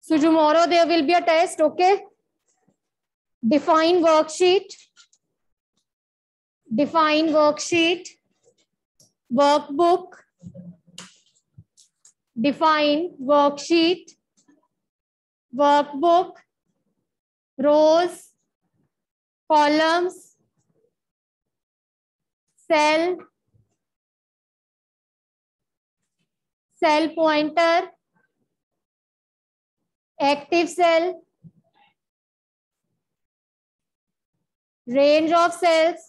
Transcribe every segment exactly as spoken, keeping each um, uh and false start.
So tomorrow there will be a test, okay? Define worksheet. Define worksheet. Workbook. Define worksheet. Workbook. Rows. Columns. Cell. Cell pointer. Active cell. Range of cells.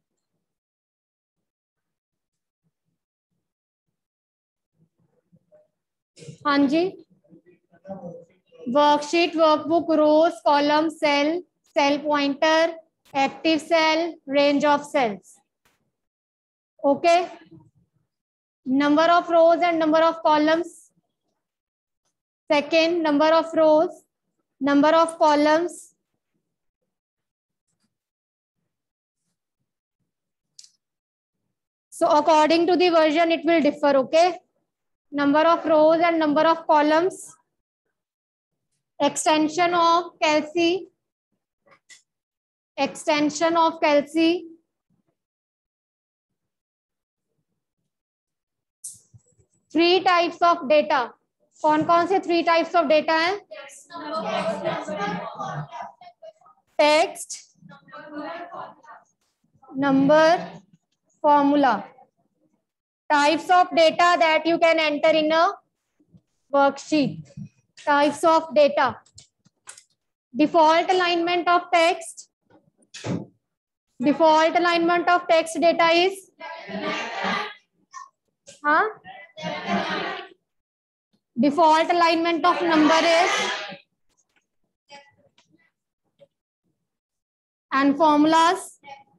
हाँ जी. Worksheet, workbook, rows, column, cell, cell pointer, active cell, range of cells. Okay. Number of rows and number of columns. Second, number of rows, number of columns. So according to the version, it will differ, okay? Number of rows and number of columns. Extension of Kelsey. Extension of Kelsey. Three types of data. कौन कौन से three types of data हैं? Text, number, formula. Types of data that you can enter in a worksheet. Types of data. Default alignment of text. Default alignment of text data is? Huh? Default alignment of number is? And formulas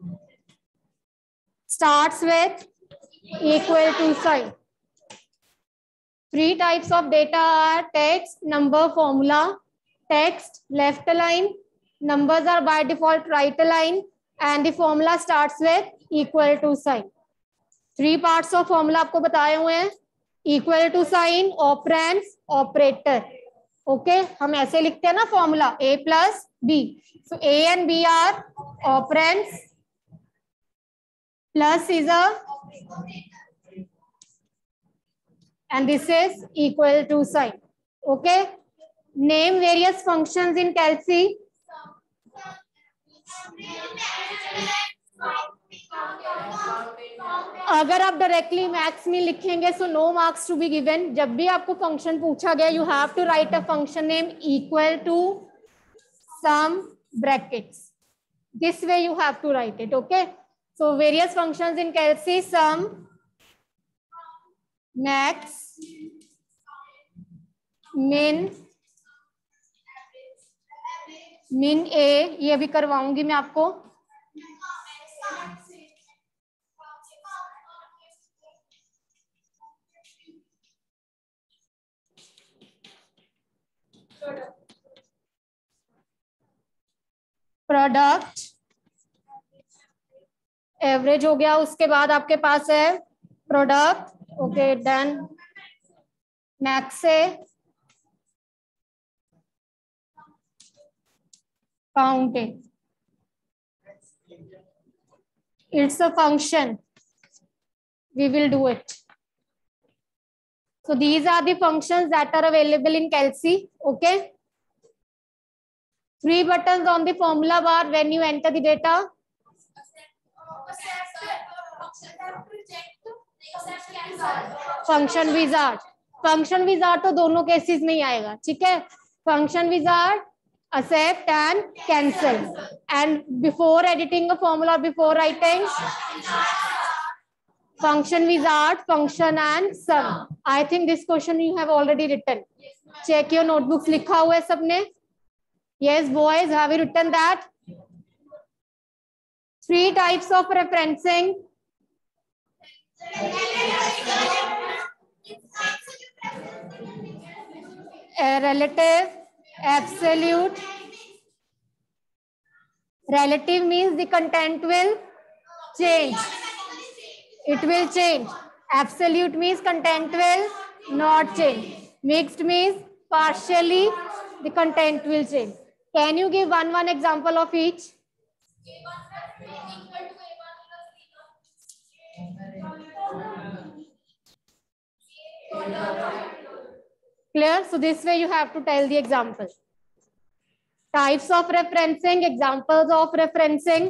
starts with equal to sign. Three types of data are text, number, formula. Text left align, numbers are by default right align, and the formula starts with equal to sign. Three parts of formula आपको बताए हुए हैं. Equal to sign, operands, operator. Okay, हम ऐसे लिखते हैं ना formula a plus b. So a and b are operands. Plus is a, and this is equal to sign. Okay. Name various functions in Kelsey. अगर आप directly maths में लिखेंगे so no marks to be given. जब भी आपको function पूछा गया you have to write a function name equal to some brackets. This way you have to write it. Okay. So various functions in Kelsey, sum, max, min, min a, ये भी करवाऊंगी मैं आपको. Product average हो गया. उसके बाद आपके पास है प्रोडक्ट. Okay done. मैक्स से counting. It's a function. We will do it. So these are the functions that are available in Kelsey. Okay. Three buttons on the formula bar when you enter the data. Function wizard. Function wizard तो दोनों cases में ही आएगा. ठीक है. Function wizard, accept and cancel. And before editing a formula, before writing, function wizard, function and sum. I think this question you have already written. Check your notebooks. लिखा हुआ है सबने? Yes, boys, have you written that? Three types of referencing. A relative, absolute. Relative means the content will change. It will change. Absolute means content will not change. Mixed means partially the content will change. Can you give one one example of each? Clear? So this way you have to tell the example. Types of referencing, examples of referencing.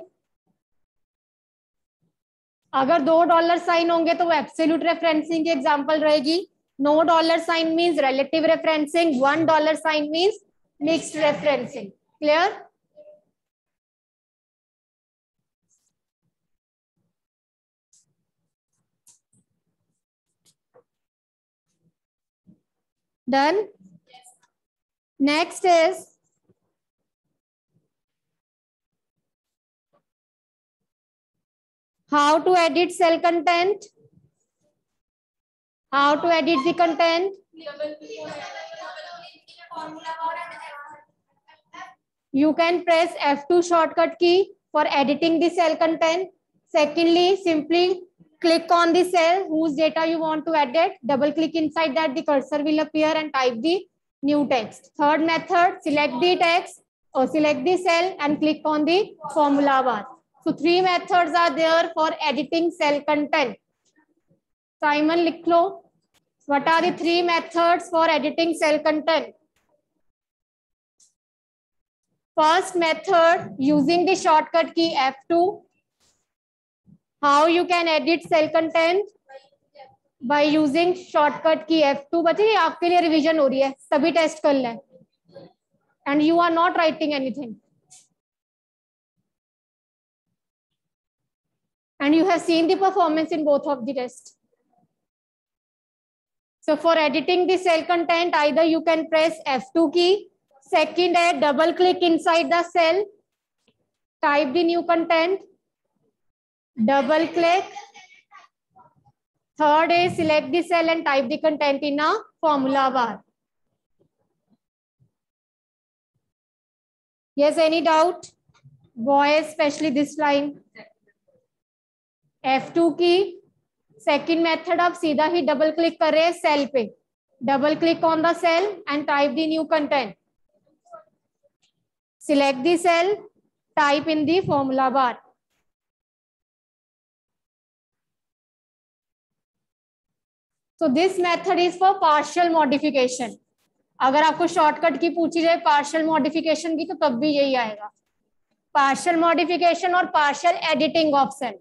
अगर दो dollar sign होंगे तो वो absolute referencing की example रहेगी. No dollar sign means relative referencing. One dollar sign means mixed referencing. Clear? Done. Next is how to edit cell content. How to edit the content. You can press F two shortcut key for editing the cell content. Secondly, simply click on the cell whose data you want to edit. Double click inside that, the cursor will appear and type the new text. Third method, select the text or select the cell and click on the formula bar. So three methods are there for editing cell content. Simon, लिख लो. What are the three methods for editing cell content? First method, using the shortcut key F two. How you can edit cell content? By using shortcut key F two. बच्चे ये आपके लिए revision हो रही है, सभी test कर लें. And you are not writing anything. And you have seen the performance in both of the tests. So for editing the cell content, either you can press F two key. Second है double click inside the cell. Type the new content. Double click. Third is select the cell and type the content in a formula bar. Yes, any doubt? Boys, especially this line. F two की. Second method आप सीधा ही double click कर रहे हैं cell पे. Double click on the cell and type the new content. Select the cell, type in the formula bar. So this method is for partial modification. अगर आपको shortcut की पूछी जाए पार्शियल मॉडिफिकेशन की तो तब भी यही आएगा. पार्शियल मॉडिफिकेशन और पार्शियल एडिटिंग ऑप्शन.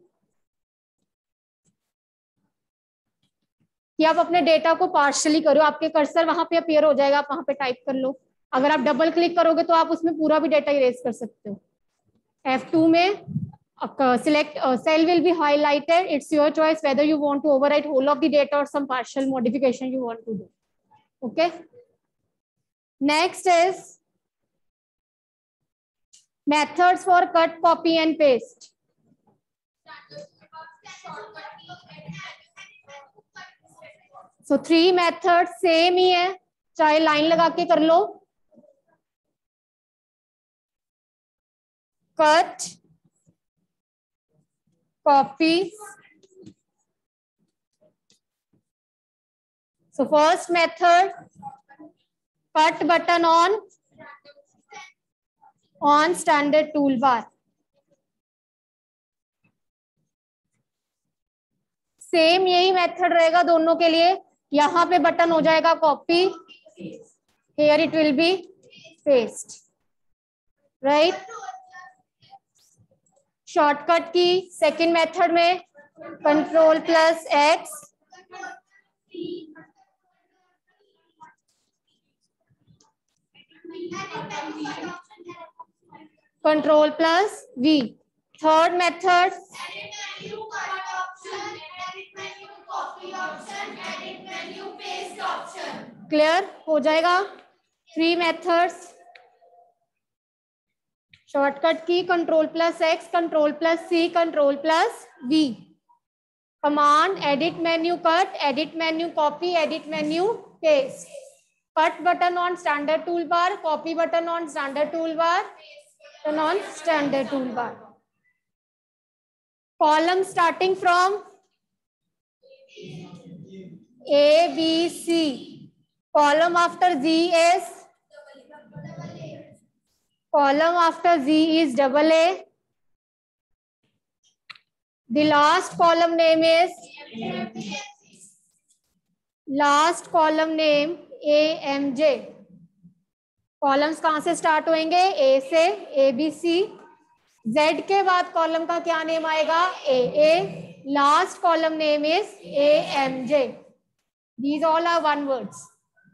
कि आप अपने डेटा को पार्शियली करो, आपके कर्सर वहां पे अपीयर हो जाएगा, आप वहां पे टाइप कर लो. अगर आप डबल क्लिक करोगे तो आप उसमें पूरा भी डेटा इरेज कर सकते हो. F two में select uh, cell will be highlighted. It's your choice whether you want to overwrite whole of the data or some partial modification you want to do. Okay. Next is methods for cut, copy and paste. So three methods same ही है, चाहे line लगा के कर लो. Cut, copy. So first method, cut button on on standard toolbar. Same यही method रहेगा दोनों के लिए. यहाँ पे बटन हो जाएगा copy, here it will be paste, right? Shortcut की सेकेंड मेथड में control plus X, control plus V. Third method clear हो जाएगा. थ्री मेथड्स, शॉर्टकट की control plus X, control plus C, control plus V. Command edit menu cut, edit menu copy, edit menu paste. Cut button on standard toolbar, copy button on standard toolbar, button on standard toolbar. Column starting from A, B, C. Column after Z is Column after Z is double A. The last column name is last column name A M J. Columns कहां से start होंगे? ए से, ए B सी. Z के बाद column का क्या name आएगा? A A. Last column name is A M J. These all are one words.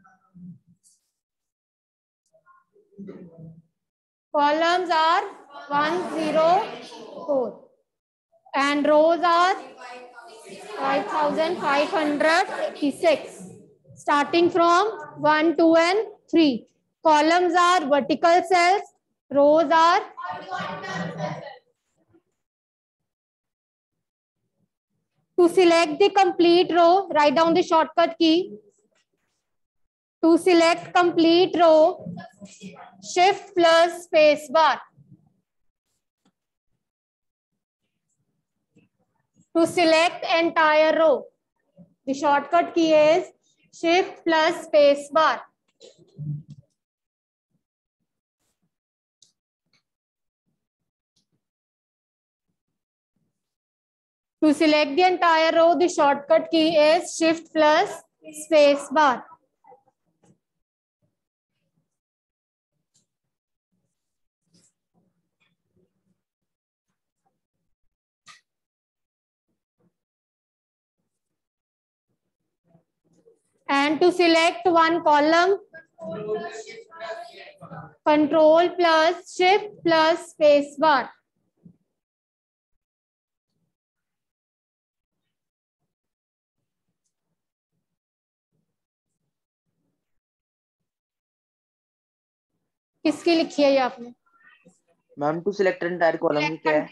Columns are one zero four and rows are five thousand five hundred eighty-six, starting from one, two and three. Columns are vertical cells, rows are to select the complete row, write down the shortcut key. To select complete row, shift plus space bar. To select entire row, the shortcut key is shift plus space bar. To select the entire row, the shortcut key is shift plus space bar. And to select one column, control plus shift plus space bar. किसकी लिखी है ये आपने? Ma'am to select entire column की क्या है?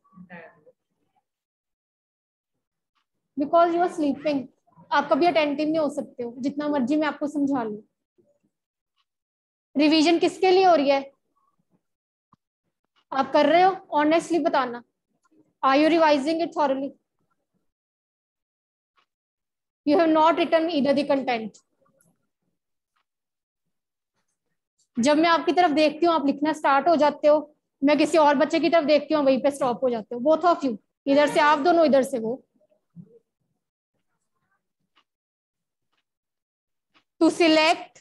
Because you are sleeping. आप कभी अटेंटिव नहीं हो सकते हो, जितना मर्जी मैं आपको समझा लूं. रिवीजन किसके लिए हो रही है? आप कर रहे हो? ऑनेस्टली बताना. Are you revising it thoroughly? You have not written either the content. जब मैं आपकी तरफ देखती हूँ आप लिखना स्टार्ट हो जाते हो, मैं किसी और बच्चे की तरफ देखती हूँ वहीं पे स्टॉप हो जाते हो. बोथ ऑफ यू, इधर से आप दोनों, इधर से वो. To select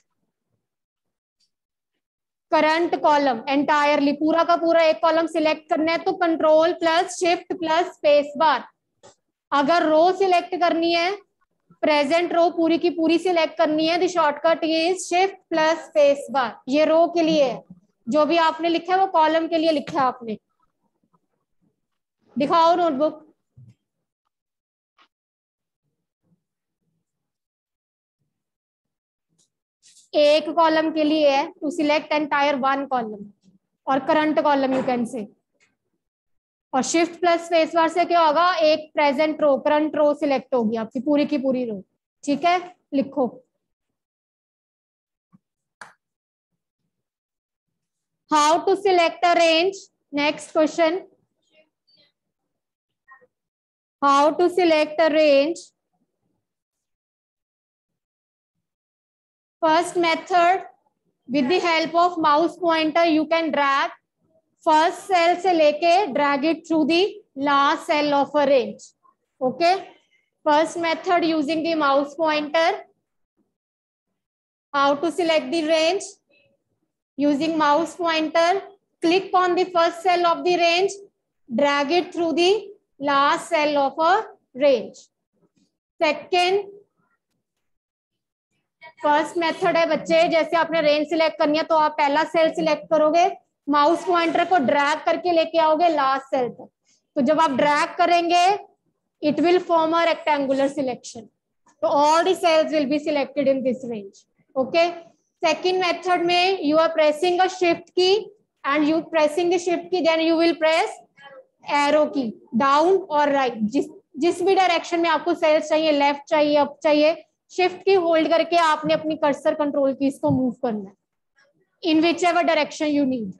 current column entirely, पूरा का पूरा एक कॉलम सिलेक्ट करना है तो control plus shift plus space bar. अगर रो सिलेक्ट करनी है, प्रेजेंट रो पूरी की पूरी सिलेक्ट करनी है, the shortcut is shift plus space bar. ये रो के लिए है. जो भी आपने लिखा है वो कॉलम के लिए लिखा है आपने. दिखाओ नोटबुक. एक कॉलम के लिए है to select entire one column और current column you can say. और शिफ्ट प्लस स्पेस बार से क्या होगा? एक present row, current row select होगी आपकी पूरी की पूरी रो. ठीक है, लिखो. How to select a range. Next question. How to select a range. First method, with the help of mouse pointer you can drag first cell से लेके drag it through the last cell of a range. Okay, first method using the mouse pointer. How to select the range? Using mouse pointer, click on the first cell of the range, drag it through the last cell of a range. Second, first method है बच्चे, जैसे आपने range select करनी है तो आप पहला cell select करोगे, माउस पॉइंटर को ड्रैग करके लेके आओगे लास्ट सेल तक. तो जब आप ड्रैग करेंगे it will form a rectangular selection. तो all the cells will be selected in this range. Okay. Second method में you are pressing a shift key and you pressing the shift key, then you will press arrow key down और right. जिस जिस भी direction में आपको sales चाहिए, left चाहिए, up चाहिए, शिफ्ट की होल्ड करके आपने अपनी कर्सर कंट्रोल की इसको मूव करना है in whichever direction you need.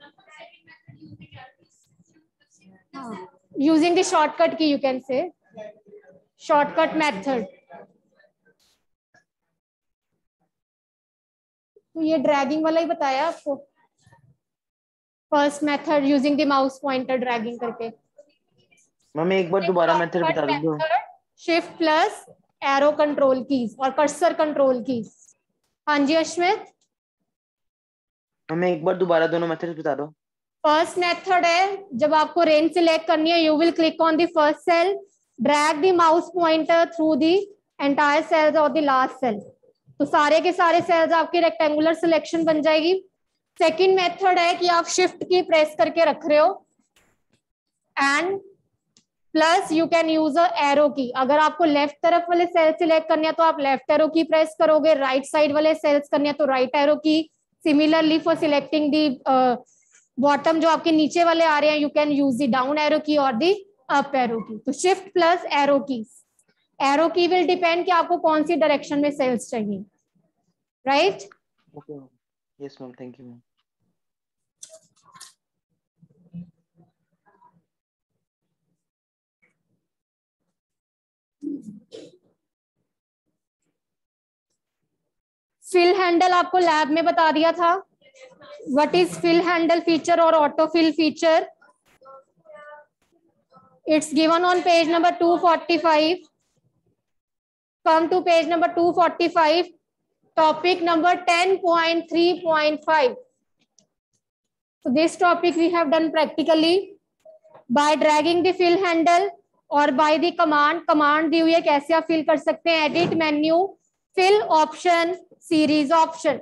Using the shortcut key, you can say shortcut method. तो ये ड्रैगिंग वाला ही बताया आपको. First method using the mouse pointer dragging करके। मैम एक बार दोबारा मेथड बता दो। Shift plus arrow control keys और कर्सर कंट्रोल कीज। हाँ जी अश्मित। हमें एक बार दोबारा दोनों मेथड बता दो। फर्स्ट मेथड है जब आपको रेंज सिलेक्ट करनी है, you will click on the first cell, drag the mouse pointer through the entire cells of the last cell, तो सारे के सारे सेल्स आपकी रेक्टेंगुलर सिलेक्शन बन जाएगी। सेकंड मेथड है कि आप शिफ्ट की प्रेस करके रख रहे हो and plus you can use a arrow key. अगर आपको लेफ्ट तरफ वाले सेल सिलेक्ट करने हैं तो आप लेफ्ट एरो की प्रेस करोगे, राइट साइड वाले सेल्स करने हैं तो right arrow key. Similarly for selecting the bottom जो आपके नीचे वाले आ रहे हैं, you can use the down arrow key और दी अप एरो की। तो shift plus arrow key, arrow key will depend कि आपको कौन सी डायरेक्शन में सेल्स चाहिए, right? Okay yes ma'am, thank you ma'am. Fill handle आपको लैब में बता दिया था। What is fill handle feature और auto fill feature? It's given on page number two forty five. Come to page number two forty-five, topic number ten point three point five. So this topic we have done practically by dragging the fill handle और by the command. command दी हुई है कैसे आप fill कर सकते हैं? edit menu, fill option, series option.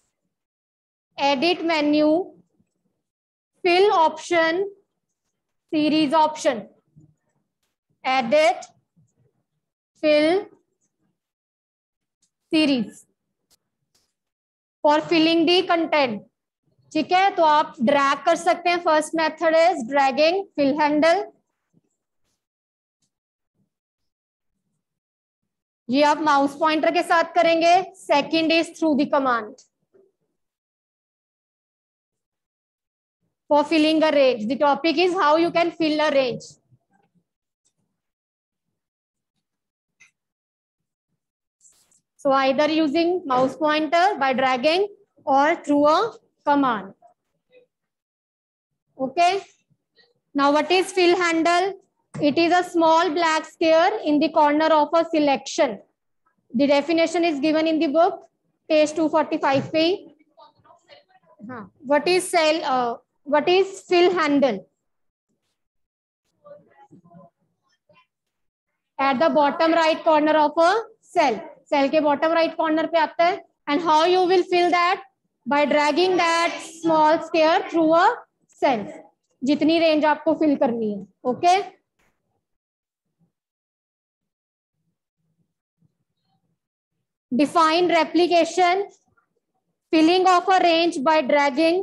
edit menu, fill option, series option. edit, fill, series for filling the content. ठीक है, तो आप ड्रैग कर सकते हैं। First method is dragging fill handle, ये आप माउस पॉइंटर के साथ करेंगे। Second is through the command for filling a range. The topic is how you can fill a range. So either using mouse pointer by dragging or through a command. Okay. Now what is fill handle? It is a small black square in the corner of a selection. The definition is given in the book, page two forty-five पे। हाँ, what is cell? Uh, what is fill handle? At the bottom right corner of a cell. Cell के bottom right corner पे आता है। And how you will fill that? By dragging that small square through a cell, जितनी range आपको fill करनी है। Okay, define replication, filling of a range by dragging.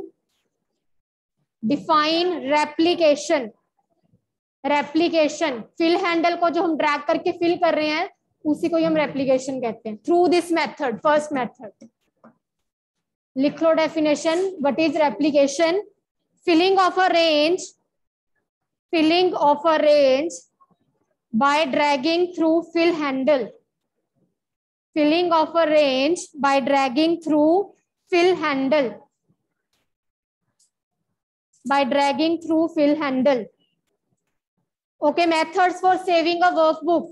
Define replication, replication fill handle को जो हम ड्रैग करके fill कर रहे हैं उसी को ही हम रेप्लिकेशन कहते हैं। Through this method, first method लिख लो definition. What is replication? Filling of a range, filling of a range by dragging through fill handle, filling of a range by dragging through fill handle, by dragging through fill handle. Okay, methods for saving a workbook.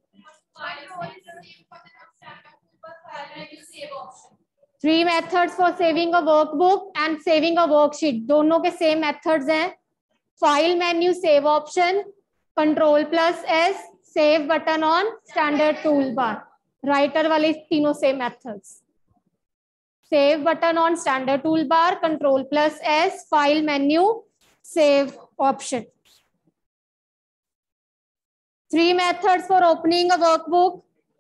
Three methods for saving a workbook and saving a worksheet. दोनों के same methods हैं। File menu, save option, control plus S, save button on standard toolbar. Writer वाले तीनों same methods। Save button on standard toolbar, control plus S, file menu, save option. Three methods for opening a workbook.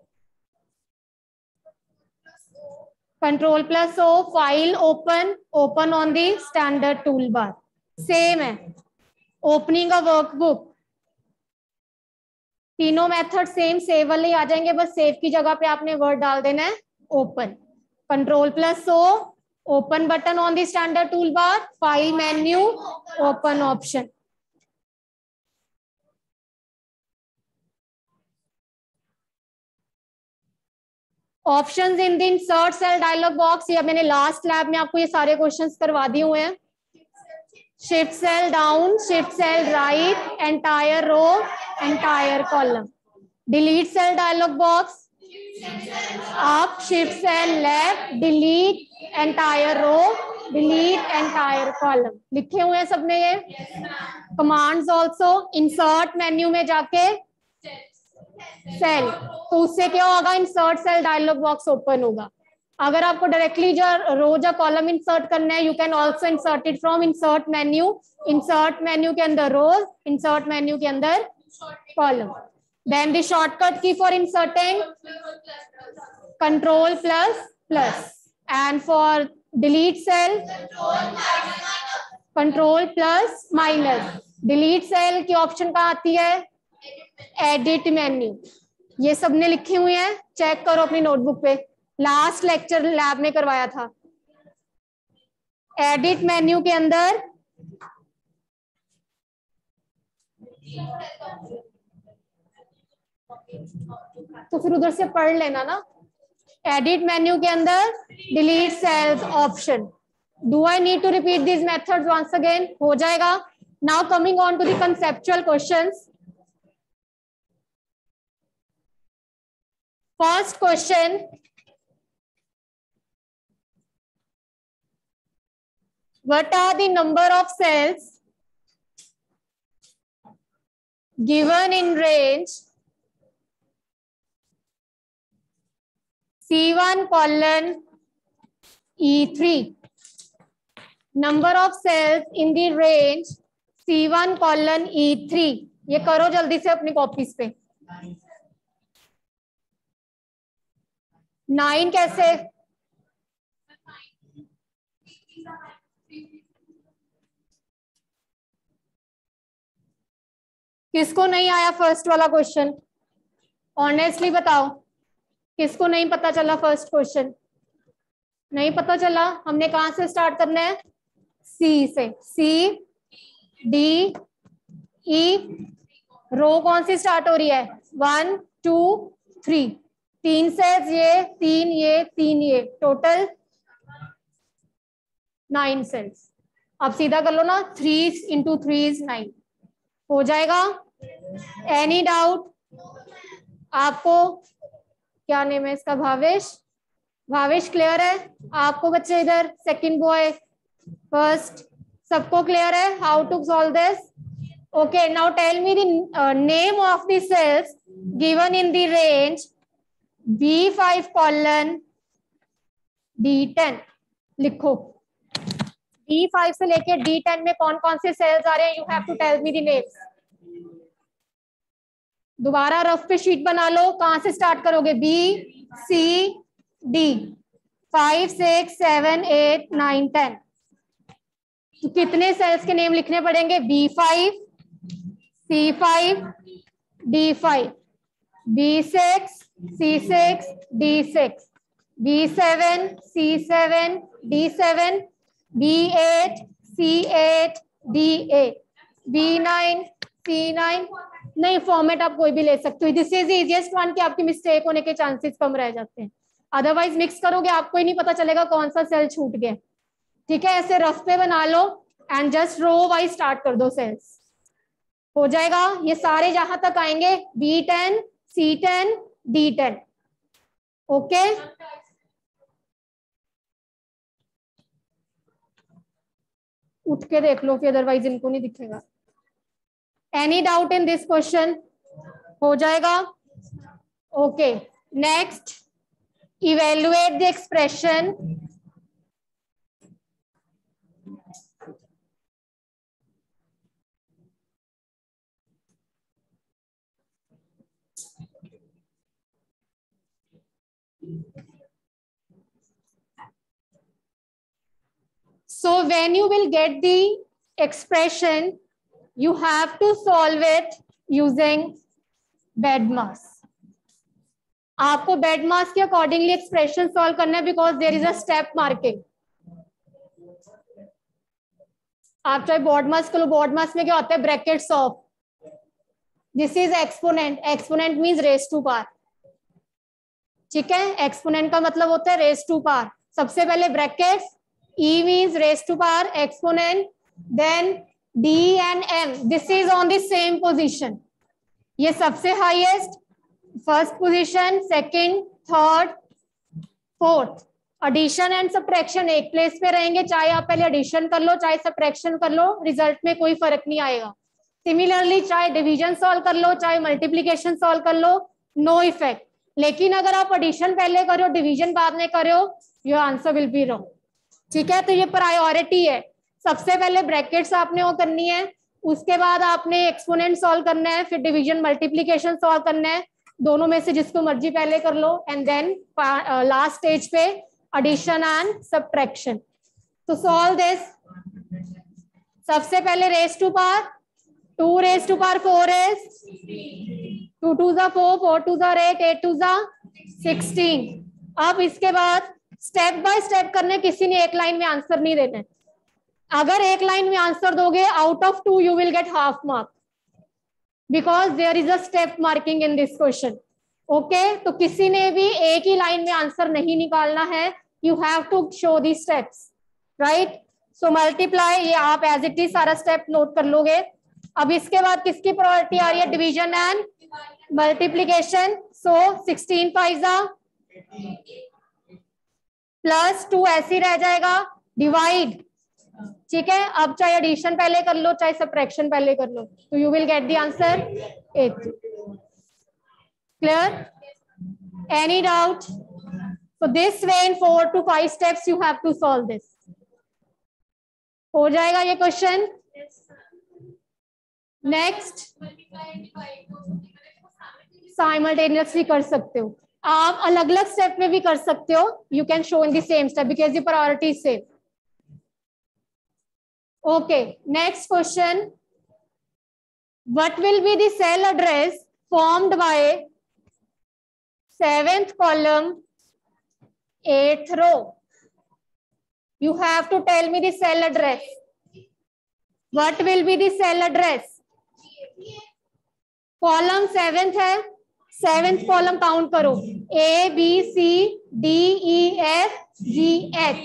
Control plus O, file open, open on the standard toolbar. Same है। Opening a workbook, तीनों method same, save वाले आ जाएंगे, बस save की जगह पे आपने वर्ड डाल देना है open. Control plus O, open button on the standard toolbar, file menu, open option. Options in the insert cell dialog box, ये मैंने लास्ट लैब में आपको ये सारे क्वेश्चंस करवा दिए हुए हैं। Shift cell down, shift cell right, entire row, entire column. Delete cell dialog box, up, shift cell left, delete entire row, delete entire column. लिखे हुए हैं सबने ये कमांड्स. ऑल्सो इंसर्ट मेन्यू में जाके सेल, तो उससे क्या होगा, insert cell dialog box open होगा. अगर आपको डायरेक्टली जो रो या कॉलम इंसर्ट करना है, you can also insert it from insert menu. Insert menu के अंदर रोज, इंसर्ट मेन्यू के अंदर column. Then the shortcut key for inserting control plus plus, and for delete cell control plus minus. Delete cell की option कहाँ आती है, edit menu. ये सबने लिखे हुए हैं, चेक करो अपनी नोटबुक पे, लास्ट लेक्चर लैब में करवाया था. एडिट मेन्यू के अंदर तो फिर उधर से पढ़ लेना ना. एडिट मेन्यू के अंदर delete cells option. Do I need to repeat this methods once again? हो जाएगा. Now coming on to the conceptual questions. First question, what are the number of cells given in range C one colon E three? Number of cells in the range C one colon E three. ये करो जल्दी से अपनी copies पे. Nine कैसे? किसको नहीं आया फर्स्ट वाला क्वेश्चन? ऑनेस्टली बताओ, किसको नहीं पता चला फर्स्ट क्वेश्चन? नहीं पता चला. हमने कहां से स्टार्ट करना है? सी से. सी डी ई. रो कौन सी स्टार्ट हो रही है? One two three. तीन सेल्स, ये तीन, ये तीन, ये टोटल नाइन सेल्स. अब सीधा कर लो ना, three into three is nine. हो जाएगा. Any doubt? आपको क्या नेम है इसका? भावेश. भावेश क्लियर है आपको बच्चे? इधर सेकंड बॉय, फर्स्ट, सबको क्लियर है how to solve this? Okay. Now tell me the name of the cells given in the range B five colon D ten. लिखो. बी फाइव से लेके डी टेन में कौन कौन से सेल्स आ रहे हैं? You have to tell me the names. दोबारा रफ पे शीट बना लो. कहां से स्टार्ट करोगे? B C D. Five six seven eight nine ten. तो कितने सेल्स के नेम लिखने पड़ेंगे? B five, C five, D five, B six, C six, D six, B seven, C seven, D seven, B eight, C eight, D eight, B nine, C nine. नहीं, format आप कोई भी ले सकते हो. दिस इज इजीएस्ट वन कि आपकी mistake होने के चांसेस कम रह जाते हैं. अदरवाइज मिक्स करोगे आपको ही नहीं पता चलेगा कौन सा सेल छूट गया. ठीक है, ऐसे रफ पे बना लो and just row wise start कर दो सेल्स. हो जाएगा. ये सारे जहां तक आएंगे B ten, C ten, D ten. Okay. उठ के देख लो फिर, अदरवाइज इनको नहीं दिखेगा. Any doubt in this question? हो जाएगा. Okay. Next, evaluate the expression so when you will get the expression, you have to solve it using BEDMAS. आपको BEDMAS के अकॉर्डिंगली एक्सप्रेशन सॉल्व करना है, because there is a step marking. आप चाहे BODMAS कर लो, BODMAS में क्या होता है? Brackets of. This is exponent. Exponent means raise to power. ठीक है, एक्सपोनेंट का मतलब होता है रेज टू पावर. सबसे पहले brackets, E means raise to power, exponent, then D and M, this is on the same position. ये सबसे highest, first position, second, third, fourth. Addition and subtraction एक प्लेस पे रहेंगे, चाहे आप पहले एडिशन कर लो चाहे सब्ट्रैक्शन कर लो, रिजल्ट में कोई फर्क नहीं आएगा. सिमिलरली चाहे डिवीजन सॉल्व कर लो चाहे मल्टीप्लीकेशन सॉल्व कर लो, नो इफेक्ट. लेकिन अगर आप एडिशन पहले करो डिवीजन बाद में करो, your answer will be wrong. ठीक है, तो ये प्रायोरिटी है. सबसे पहले ब्रैकेट्स आपने वो करनी है, उसके बाद आपने एक्सपोनेंट सॉल्व करना है, फिर डिवीजन मल्टीप्लीकेशन सॉल्व करना है. दोनों में से जिसको मर्जी पहले कर लो, एंड देन लास्ट स्टेज पे एडिशन एंड सब्ट्रैक्शन. तो सॉल्व दिस. सबसे पहले raise to power, two raise to power four is two two जा फोर, फोर टू जा एट, एट टू जा सिक्सटीन. अब इसके बाद स्टेप बाय स्टेप करने, किसी ने एक लाइन में आंसर नहीं देना है. अगर एक लाइन में आंसर दोगे, out of two you will get half mark, because there is a step marking in this question. Okay, तो किसी ने भी एक ही लाइन में आंसर नहीं निकालना है, you have to show the steps, right. So multiply, ये आप एज इट इज सारा स्टेप नोट कर लोगे. अब इसके बाद किसकी प्रायोरिटी आ रही है, division and multiplication. So sixteen five जा प्लस टू ऐसी रह जाएगा, डिवाइड. ठीक है, अब चाहे एडिशन पहले कर लो चाहे सब्ट्रैक्शन पहले कर लो, तो you will get the answer eight. Clear? Any doubt? So this way in four to five steps you have to solve this. हो जाएगा ये क्वेश्चन. नेक्स्ट, साइमल्टेनियसली कर सकते हो आप, अलग अलग स्टेप में भी कर सकते हो. You can show in the same step because the priority is same. Okay, next question. What will be the cell address formed by seventh column eighth row? You have to tell me the cell address. What will be the cell address? Column seventh है, seventh column count करो, A B C D E F G H.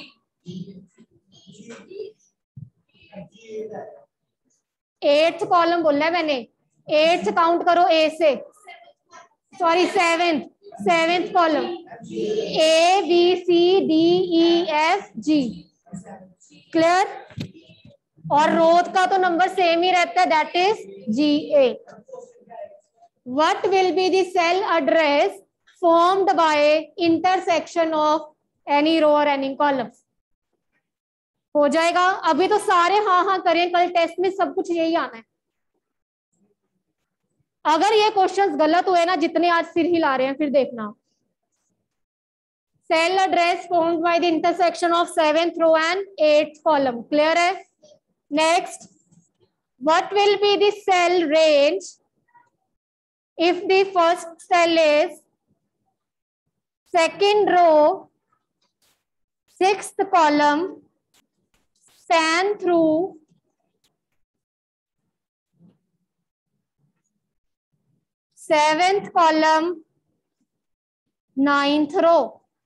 Eighth column बोलना है मैंने, eighth count करो A से, sorry seventh, seventh column A B C D E F G. Clear? और rows का तो नंबर सेम ही रहता है, that is G eight. What will be the cell address formed by intersection of any row or any column? हो जाएगा. अभी तो सारे हाँ हाँ करें, कल टेस्ट में सब कुछ यही आना है. अगर ये क्वेश्चंस गलत हुए ना, जितने आज सिर हिला रहे हैं, फिर देखना. Cell address formed by the intersection of seventh row and eighth column. Clear है? Next, what will be the cell range if the first cell is second row, sixth column, span through seventh column, ninth row?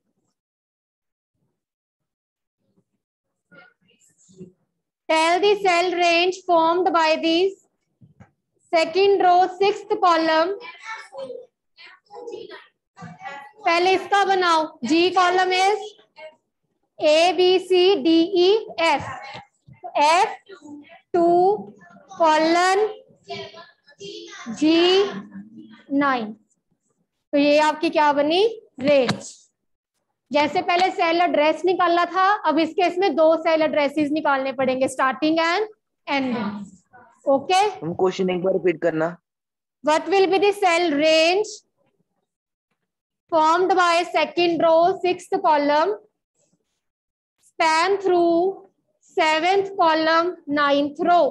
Tell the cell range formed by these second row, sixth column. पहले इसका बनाओ. G column is A B C D E F, F two colon G nine. तो ये आपकी क्या बनी, range. जैसे पहले सेल एड्रेस निकालना था, अब इसके इसमें दो सेल एड्रेसेस निकालने पड़ेंगे, स्टार्टिंग एंड एंडिंग. ओके, हम क्वेश्चन एक बार रिपीट करना. What will be the cell range formed by second row, sixth column, span through seventh column, ninth row?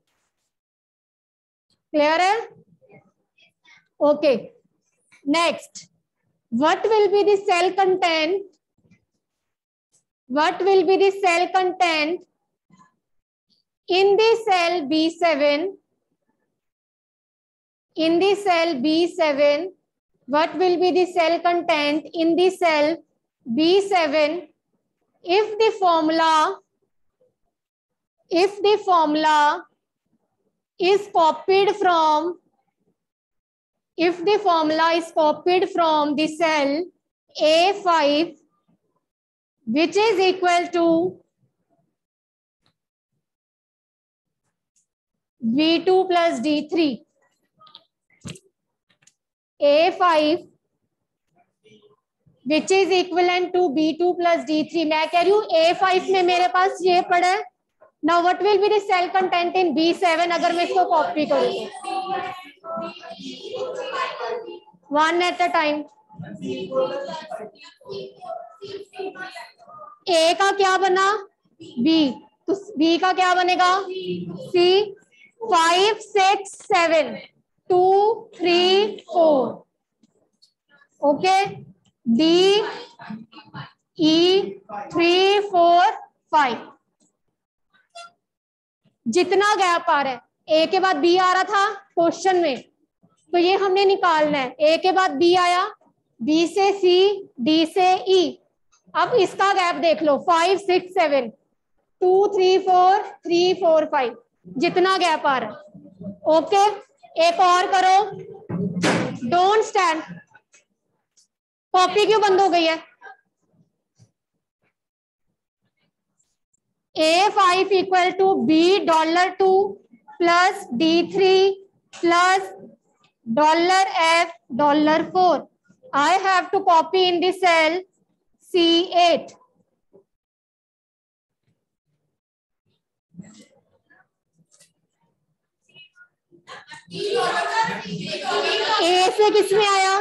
Clear है? Okay. Next, what will be the cell content? What will be the cell content in the cell B seven? In the cell B seven, what will be the cell content in the cell B seven if the formula if the formula is copied from if the formula is copied from the cell A five, which is equal to B two plus D three, A five which is equivalent to B two plus D three. मैं कह रही हूँ A five में मेरे पास ये पड़ा है. Now what will be the cell content in B seven अगर मैं इसको कॉपी करूँ तो? One at a time. A का क्या बना? B. तो B का क्या बनेगा? C. Five, six, seven, two, three, four. Okay. D, E, three, four, five. जितना गैप आ रहा है, ए के बाद बी आ रहा था क्वेश्चन में, तो ये हमने निकालना है. ए के बाद बी आया, बी से सी, डी से ई. अब इसका गैप देख लो, five six seven, two three four, three four five, जितना गैप आ रहा है. ओके, एक और करो. Don't stand. कॉपी क्यों बंद हो गई है? A five equal to B dollar two plus D three plus dollar F dollar four. I have to copy in the cell C eight. A से किसमें आया?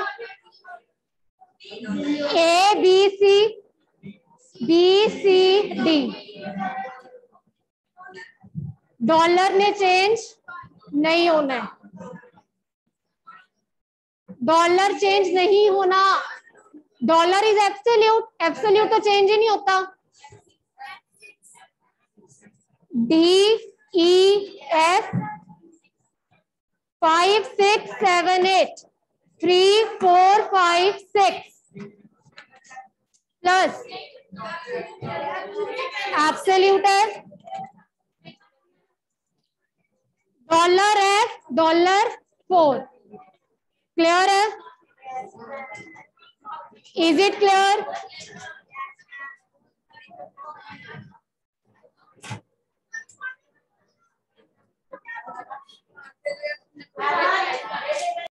A B C B C D. Dollar ने change नहीं होना है. Dollar change नहीं होना. Dollar is absolute. Absolute तो चेंज ही नहीं होता. D E F five six seven eight three four five six plus absolute है dollar F dollar four. Clear है? Is it clear?